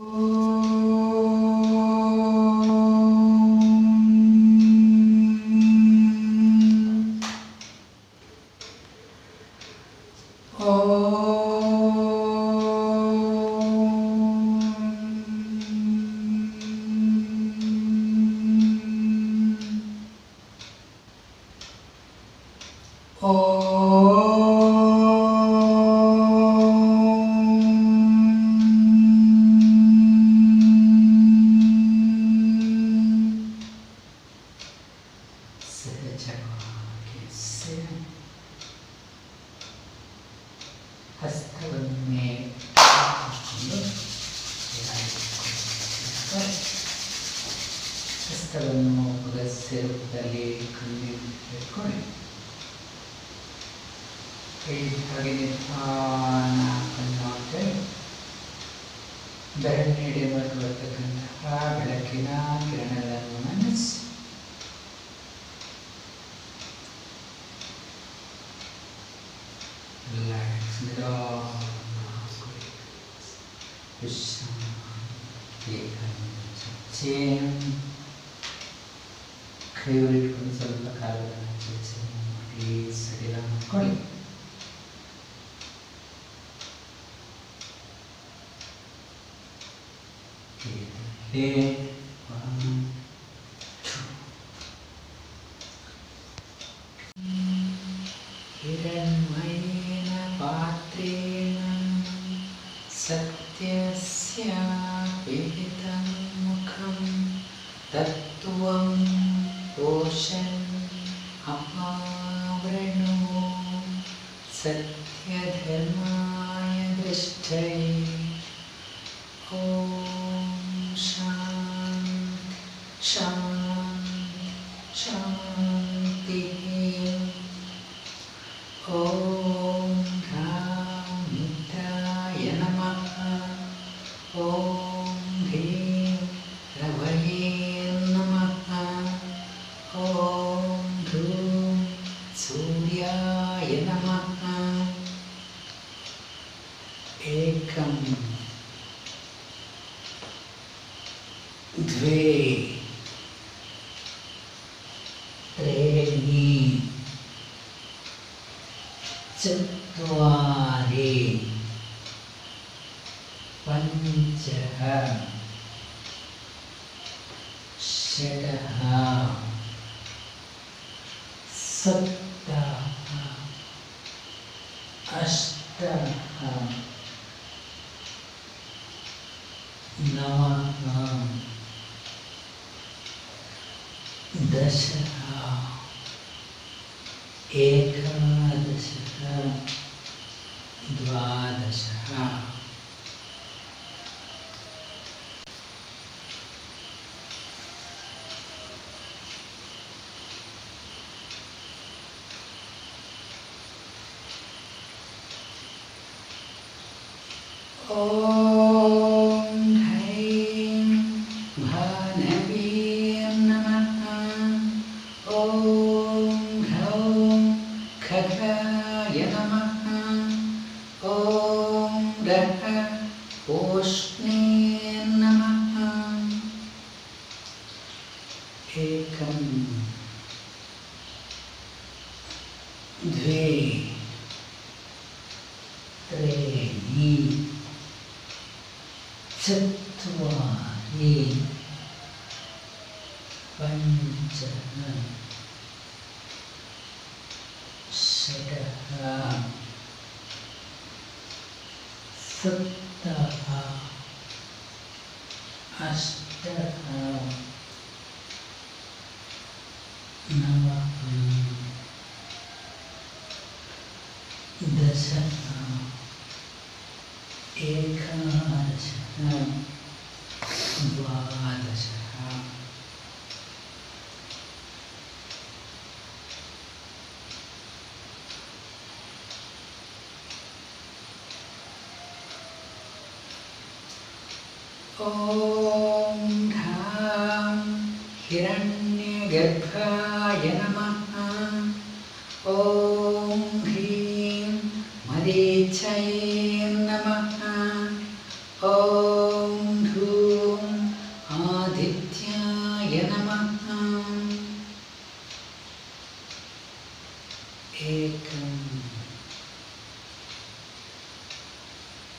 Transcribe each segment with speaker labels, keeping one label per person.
Speaker 1: ಹಸ್ತವನ್ನು ಉಗಸಿ ರೂಪದಲ್ಲಿ ಇಟ್ಕೊಳ್ಳಿ. ಕೈ ಹಾಗೆ ನಿಧಾನ ಕಣ್ಣು ಹಾಕಿ ಬೆರಳಿನೆಡೆ ಬರ್ತಕ್ಕಂತಹ ಬೆಳಕಿನ ಕಿರಣಗಳನ್ನು ಮನಸ್ಸು ರಿಲ್ಯಾಕ್ಸ್ ವಿಶ್ರಾಂತಿ ಕೈಗಳಿಟ್ಕೊಂಡು ಸ್ವಲ್ಪ ಕಾಲುಗಳನ್ನು ಚರ್ಚೆ ಮಾಡಿ ಸಡಿಲ ಮಾಡ್ಕೊಳ್ಳಿ. ಹಿರಣ್ಮಯೇನ ಪಾತ್ರೇಣ ಸತ್ಯಸ್ಯ ಪಿಹಿತಂ ಮುಖಂ ತತ್ವಂ ಪೋಷನ್ ಅಪಾವೃಣೋ ಸತ್ಯಧರ್ಮಾಯ ದೃಷ್ಟಯೇ. ಓಂ ಶಾಂತಿ ಶಾಂತಿ ಶಾಂತಿ. ಓಂ ಮಿತ್ರಾಯ ನಮಃ. ಓಂ ಹ್ರೀಂ ರವಯೇ ನಮಃ. ಓಂ ಧೂಂ ಸೂರ್ಯಾಯ ನಮಃ. ಏಕಂ ದ್ವೇ ತ್ರೀಣಿ ಚತ್ವಾರಿ ಪಂಚ ಷಡಃ ಸಪ್ತಃ ಅಷ್ಟಃ ನವಃ ದಶಃ ಏಕಾದಶಃ ದ್ವಾದಶಃ. ಓಂ ಹ್ರೀಂ ಭಾನವೇ ನಮಃ. ಓಂ ಘೌಂ ಖಗಾಯ ನಮಃ. ಓಂ ರಃ ಓಷ್ಣೇ ನಮಃ. ಏಕಂ ದ್ವೇ ತ್ರೀಣಿ ಚತ್ವಾರಿ ಪಂಚ ಷಡಃ ಸಪ್ತಃ ಅಷ್ಟಃ ನವಃ ದಶಃ ಏಕಾದಶಃ ದ್ವಾದಶಃ. ಓಂ ಧಾಂ ಹಿರಣ್ಯಗರ್ಭಾಯ ನಮಃ. ಓಂ ಹ್ರೀಂ ಮರೀಚಯೇ ನಮಃ. ಓಂ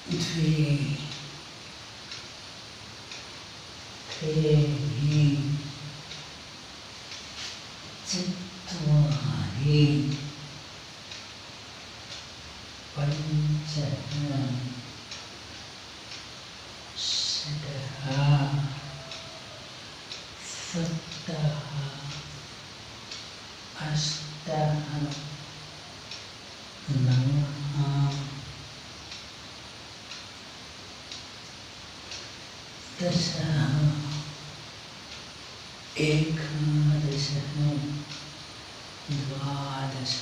Speaker 1: द्वे त्रीणि चत्वारि पञ्च षट् सप्त अष्ट नव दश एकादश द्वादश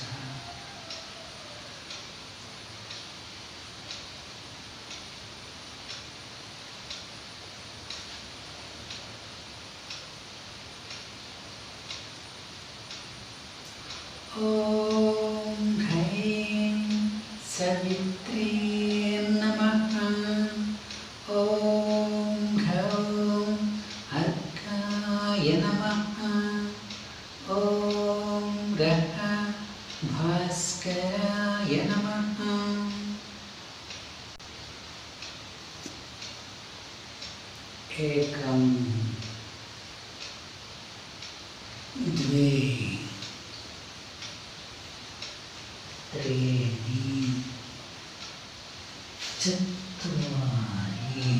Speaker 1: ॐ ह्रीं सवित्रे नमः। ॐ ह्रौं अर्काय नमः। ॐ गः भास्कराय नमः। एकं द्वे त्रीणि चत्वारि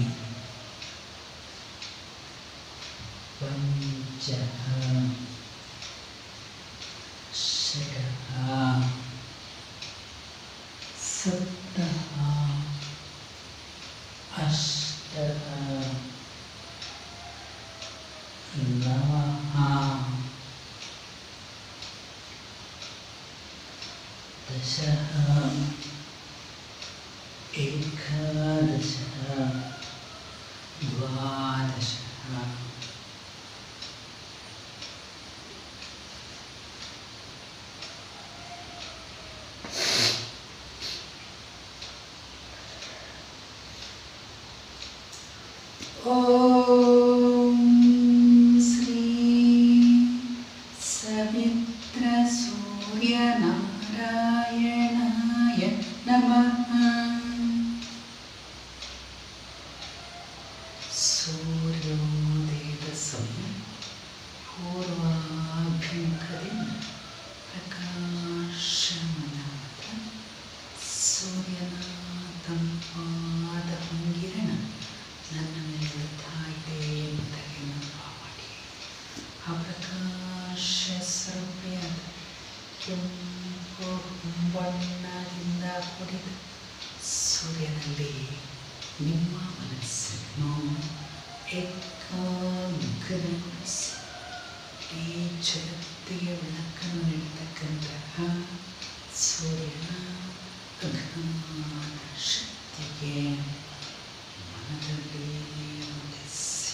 Speaker 1: पञ्च षट् सप्त अष्ट नव दश एकादश द्वादश ॐ श्री सवित्रसूर्यनारायणाय नमः। सूर्योदयसमये पूर्वाभ्यङ्करेण प्रकाशमनाथ सूर्यनाथं ಪಾದಭಂಗಿರಣ ನನ್ನ ಮೇಲೆ ಬೀಳ್ತಾ ಇದೆ ಎಂಬುದಾಗಿ ಭಾವ ಮಾಡಿ ಆ ಪ್ರಕಾಶ ಸ್ವರೂಪಿಯಾದ ಕೆಂಪು ಬಣ್ಣದಿಂದ ಕೂಡಿದ ಸೂರ್ಯನಲ್ಲಿ ನಿಮ್ಮ ಮನಸ್ಸನ್ನು ಏಕಾಗ್ರಗೊಳಿಸಿ ಈ ಜಗತ್ತಿಗೆ ಬೆಳಕನ್ನು ನೀಡತಕ್ಕಂತಹ ಸೂರ್ಯನ ಅಗಾಧ ಶಕ್ತಿಗೆ ಮನದಲ್ಲಿ ಉದಿಸಿ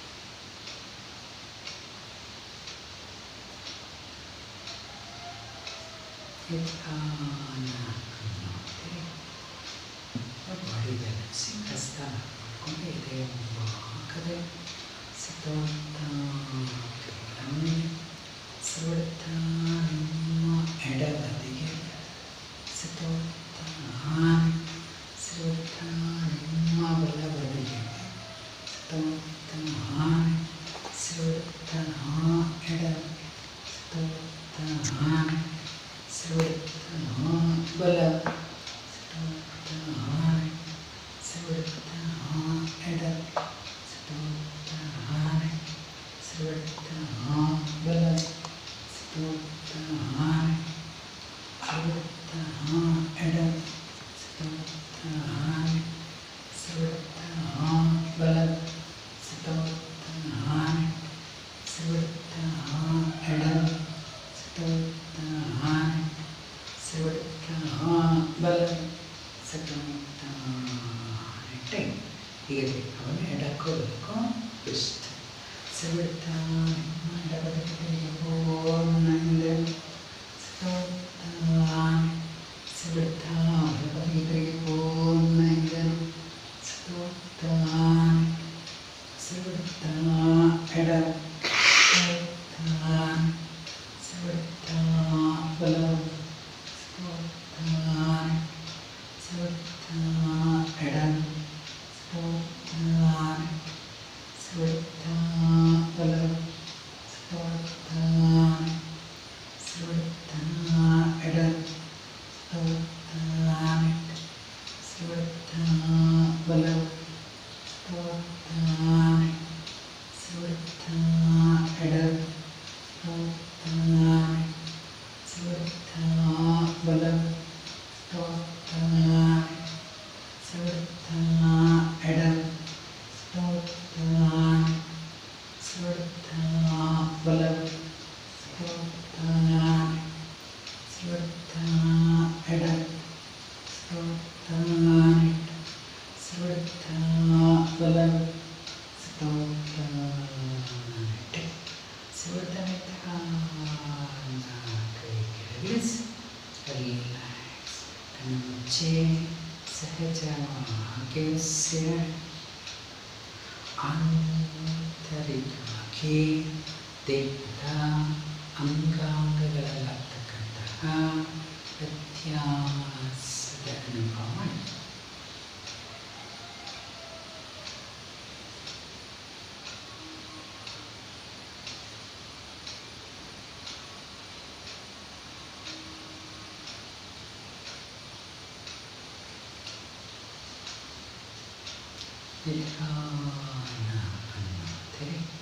Speaker 1: ಬಾಡಿ ಬ್ಯಾಲೆನ್ಸಿಂಗ್ ಹಸ್ತ ಮಾಡಿಕೊಂಡು ಇದೆ ಹಾಕದೆ ಸಿದ್ಧವಂತ ಸುತ್ತ ನಿಮ್ಮ ಎಡಬದಿಗೆ ಸಿದ್ಧವಂತ ಸುತ್ತ ನಿಮ್ಮ ಬಲಬದಿಗೆ ಸಿದ್ಧವಂತ ಸುತ್ತ ಎಡ ಸಿದ್ಧವಂತ ಸುತ್ತ ಬಲ ಸಿದ್ಧವಂತ ಎಡ ಸಿದ್ಧವಂತ ಸಿದ್ಧವಂತ ಬಲ ಸಿದ್ಧವಂತ ಸಿದ್ಧವಂತ ಎಡ ಸಿದ್ಧವಂತ ಸಿದ್ಧವಂತ ಬಲ ಸಿದ್ಧವಂತ ಸಿದ್ಧವಂತ ಎಡ ಸಿದ್ಧವಂತ ಸಿದ್ಧವಂತ ಬಲ ಸಿದ್ಧವಂತ ಟೈಮ್ ಹೀಗೆ ಅವನ್ನ ಎಡಕ್ಕೋಬೇಕು ಇಷ್ಟ ಸಿದ್ಧವಂತ ಎಡಬದಿಗೆ ಹೋಗಿಂದ ಸಿದ್ಧವಂತ ಬಲಬದಿಗೆ ಹೋಗಿಂದ ಸಿದ್ಧವಂತ ಸಿದ್ಧವಂತ ಎಡ ಸಿದ್ಧವಂತ ಬಲ ಸಿದ್ಧವಂತ ಎಡ ಸ್ಟೋತ್ತಾನೆ ಸ್ವಿಡ್ತಾ ಬಲ ಸ್ಟೋತ್ತಾನೆ ಸ್ವಿಡ್ತಾ ಎಡ ಸ್ಟೋತ್ತಾನೆ ಸ್ವಿಡ್ತಾ ಬಲ ಸ್ಟೋತ್ತಾನೆ ಸ್ವಿಡ್ತಾ ಎಡ ಸ್ಟೋತ್ತಾನೆ ಸ್ವಿಡ್ತಾ ಬಲ ಸ್ಟೋತ್ತಾನೆ ಸ್ವಿಡ್ತಾ ಎಡ ಸ್ಟೋತ್ತಾನೆ ಸ್ವಿಡ್ತಾ ಬಲ ಸ್ಟೋತ್ತಾನೆ ಸ್ವಿಡ್ತಾ ಎಡ ಸ್ಟೋತ್ತಾನೆ ಸ್ವಿಡ್ತಾ ಬಲ ಸ್ಟೋತ್ತಾನೆ ಸ್ವಿಡ್ತಾ ಕೈ ಕೆಳಗಿಳಿಸಿ ರಿಲ್ಯಾಕ್ಸ್ ಕಣ್ಣು ಮುಚ್ಚಿ ಸಹಜವಾಗಿ ಉಸಿರಾಡಿ ಆಂತರಿಕವಾಗಿ ದೇಹದ ಅಂಗಾಂಗಗಳಲ್ಲಾಗ್ತಕ್ಕಂತಹ ವ್ಯತ್ಯಾಸದ ಅನುಭವ ಮಾಡಿ. ನಿಧಾನ ಅನ್ನುತ್ತೀರಿ